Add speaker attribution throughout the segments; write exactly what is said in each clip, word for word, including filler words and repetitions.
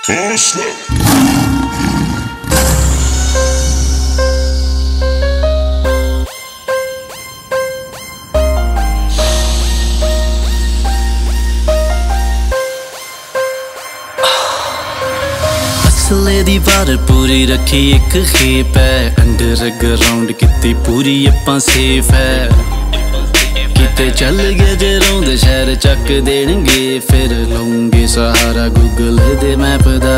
Speaker 1: असले दी वार पूरी रखी एक खेप है, अंडरग्राउंड किती पूरी अप्पां सेफ है। किते चल गए जे रौंद शहर चक देणगे, फिर लऊंगे सहारा गूगल दे मैप दा।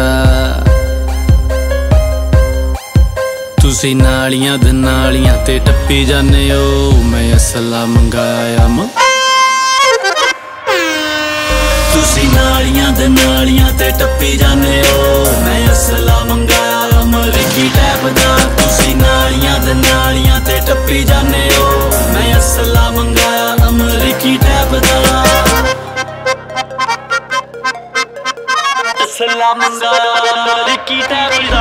Speaker 1: तुसी नालियां दे नालियां ते टप्पी जाने हो, मैं असला मंगाया म तुसी नालियां दे नालियां ते टप्पी जाने हो, मैं असला मंगाया अमरीकी टैप दा। तुसी नालियां दे नालियां ते टप्पी जाने हो, मैं असला मंगाया अमरीकी टैप दा। असला मंगाया अमरीकी टैप दा।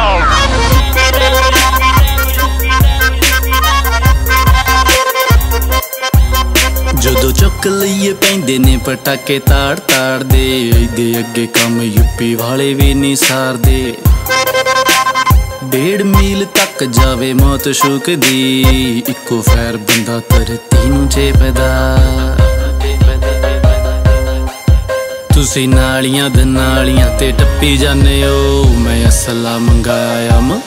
Speaker 1: जदों चुक लईए पैंदे ने पटाके ताड़ ताड़ दे, इदे अगे कम यूपी वाले भी नहीं सारदे। डेढ़ मील तक जावे मौत शुक दी, इको फैर बंदा धरती नूं चेपदा। तुसी नालियां दे नालियां ते टप्पी जाने हो, मैं असला मंगाया म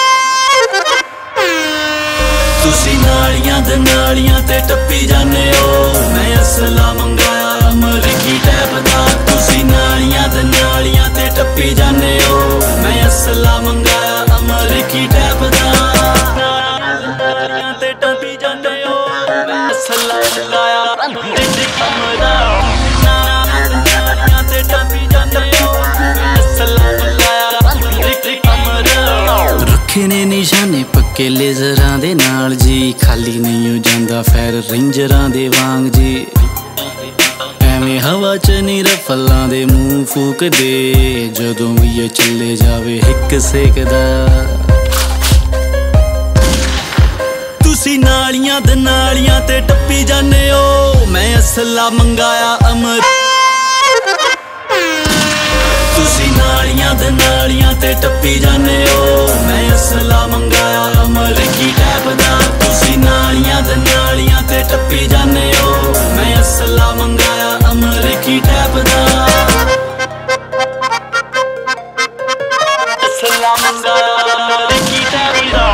Speaker 1: तुसी नालियां दे नालियां ते टप्पी जाने हो, मैं असला मंगाया अमरीकी टैप दा। तुसी नालियां दे नालियां ते टप्पी जाने हो, मैं असला मंगाया अमरीकी टैप दा। नालियां ते टप्पी जाने हो, मैं असला मंगाया अमरीकी टैप दा। नालियां ते टप्पी जाने हो, मैं असला मंगाया अमरीकी टैप दा। रखे ने निशाने पक्के लेजरां दे नाल जी, खाली नहीं हो जांदा फैर रेंजरां दे वांग जी। एवें हवा च नी रफलां दे मूंह फूक दे, जदों भी ये चले जावे हिक सेकदा। तुसी नालियां दे नालियां ते टप्पी जाने हो, मैं असला मंगाया अमर। तुसी नालियां दे नालियां ते टप्पी जाने हो, मैं असला मंगाया अमरीकी टैप दा। तुसी नालियां दे नालियां ते टप्पी जाने हो, मैं असला मंगाया अमरीकी टैप दा। असला मंगाया अमरीकी टैप दा।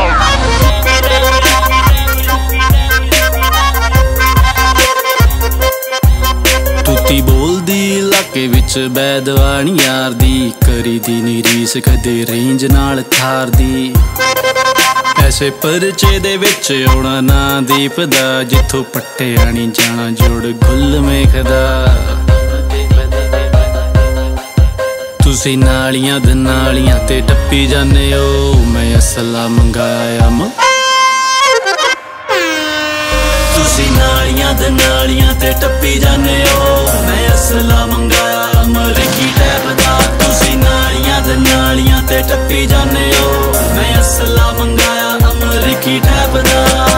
Speaker 1: तुती बोलदी इलाके विच बैदवानी यार दी, करी दी नी रीस कदे रेंज नाल थार दी। ऐसे परचे दे विच आउणा ना दीप दा, जिथों पट्टिया नी जाना जुड़ गुल मेखदा। तुसी नालियां दे नालियां ते टप्पी जाने हो, मैं असला मंगाया म तुसी नालियां दे नालियां ते टप्पी जाने हो, मैं असला मंगाया अमरीकी टैप दा। तुसी नालियां दे नालियां ते टप्पी जाने हो, मैं असला मंगाया अमरीकी टैप दा।